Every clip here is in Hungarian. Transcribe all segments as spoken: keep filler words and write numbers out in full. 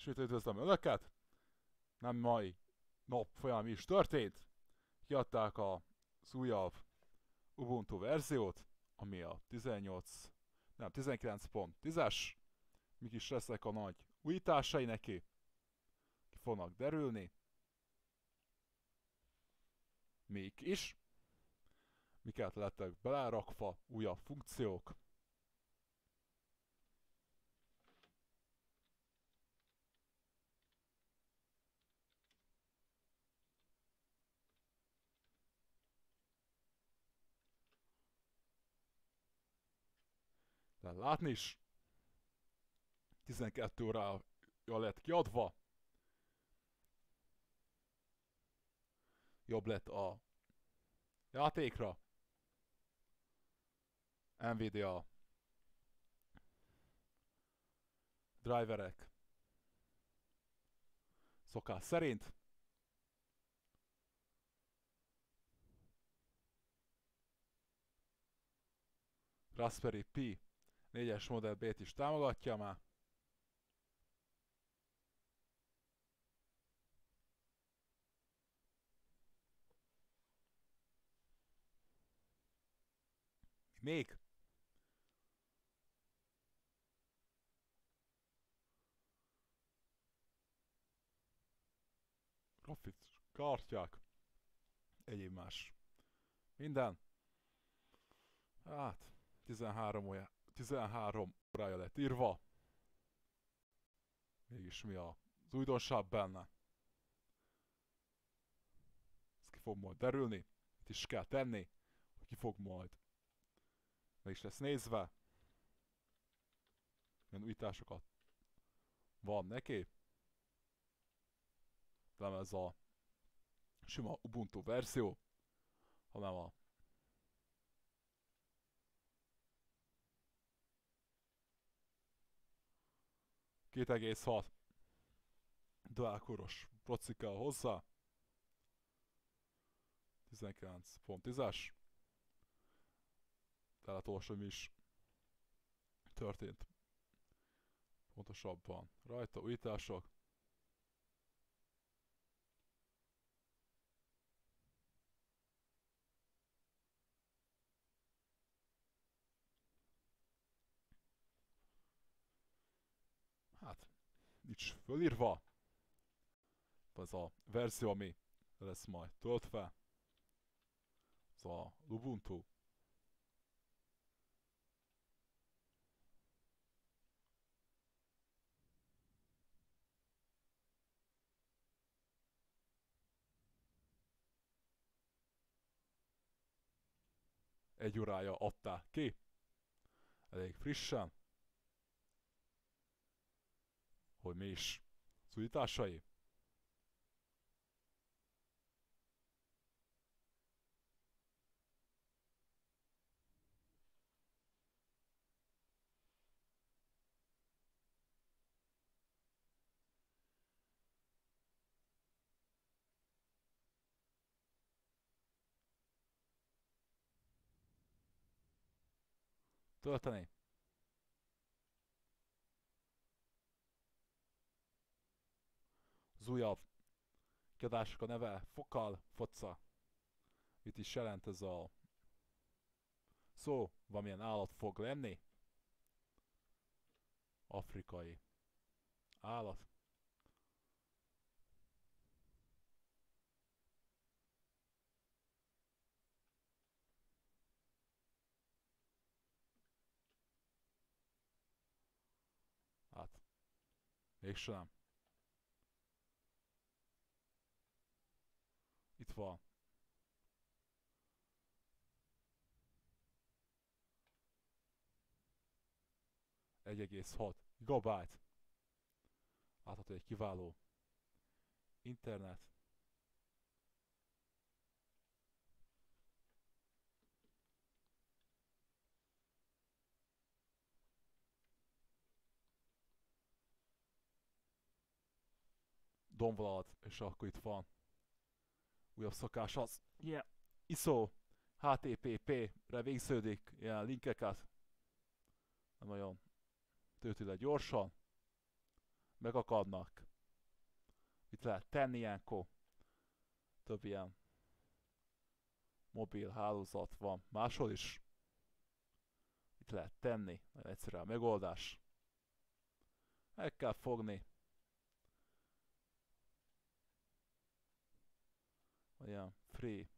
Ismét üdvözlöm Önöket! Nem mai nap folyamán is történt. Kiadták az újabb Ubuntu verziót, ami a tizennyolc, nem, tizenkilenc pont tízes. Mik is lesznek a nagy újításai neki. Ki fognak derülni. Mik is. Miket lettek belerakva, újabb funkciók. Lehet látni is. tizenkét órája lett kiadva. Jobb lett a játékra. Nvidia driverek szokás szerint. Raspberry Pi négyes Model B-t is támogatja már. Még? Grafics kártyák. Egyéb más. Minden. Hát, tizenhárom, óra, tizenhárom órája lett írva. Mégis mi az újdonság benne? Ez ki fog majd derülni. Itt is kell tenni, hogy ki fog majd meg is lesz nézve. Milyen újításokat van neki. Nem ez a sima Ubuntu verzió, hanem a két egész hat dual-koros proci kell hozzá. tizenkilenc pont tízes. Tehát olvasom is történt pontosabban rajta újítások. Hát, nincs fölírva. Ez a verzió, ami lesz majd töltve. Ez a Ubuntu. Egy órája adták ki. Elég frissen. Hogy mi is az újításai. Tölteni. Az újabb kiadások a neve Focal Foca. Mit is jelent ez a szó? Valamilyen állat fog lenni? Afrikai állat. Hát, mégsem. Itt van. egy egész hat gigabyte. Látható egy kiváló internet. Domvonalat, és akkor itt van újabb szokás az, yeah. i es o há té té pé-re végződik ilyen linkeket. Nem olyan tölti le gyorsan. megakadnak. Mit lehet tenni ilyenkor? Több ilyen mobil hálózat van máshol is. Mit lehet tenni? Nagyon egyszerű a megoldás. Meg kell fogni. Olyan free.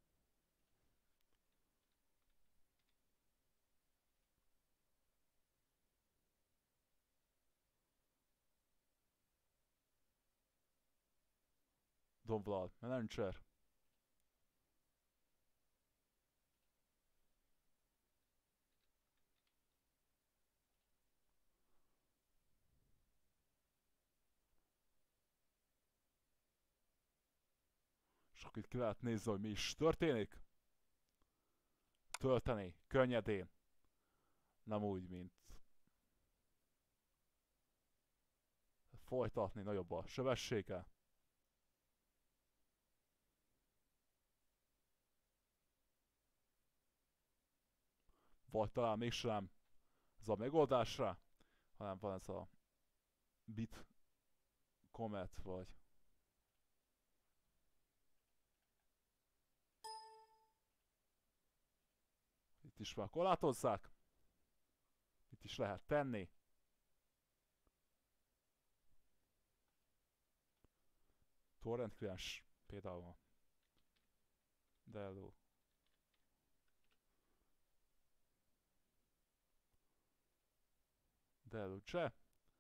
Download Manager. És akkor itt ki lehet nézni, hogy mi is történik. Tölteni könnyedén. Nem úgy, mint folytatni, nagyobb a sebessége. Vagy talán mégsem ez a megoldásra, hanem van ez a bit comet, vagy itt is már korlátozzák. Itt is lehet tenni. Torrent kliens például. Dello. Deluce.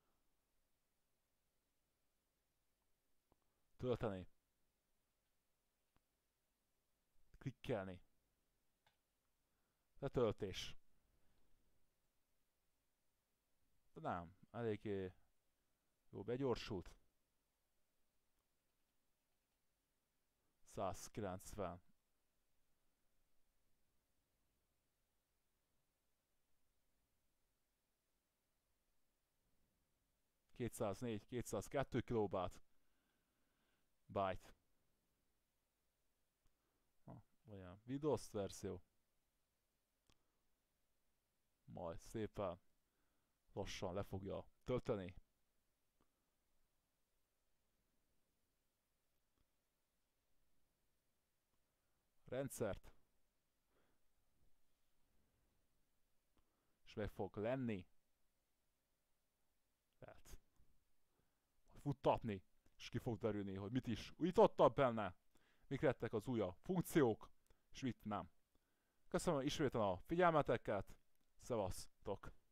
Tölteni. Klikkelni. Letöltés. De nem, eléggé jó begyorsult. százkilencven. kétszáznégy, kétszázkettő kilobát. Byte. Ha, olyan Windows verzió. Majd szépen lassan le fogja tölteni. Rendszert. És meg fog lenni. Lehet futtatni, és ki fog derülni, hogy mit is újítottak benne, mik lettek az újabb funkciók, és mit nem. Köszönöm ismételten a figyelmeteket, szevasztok!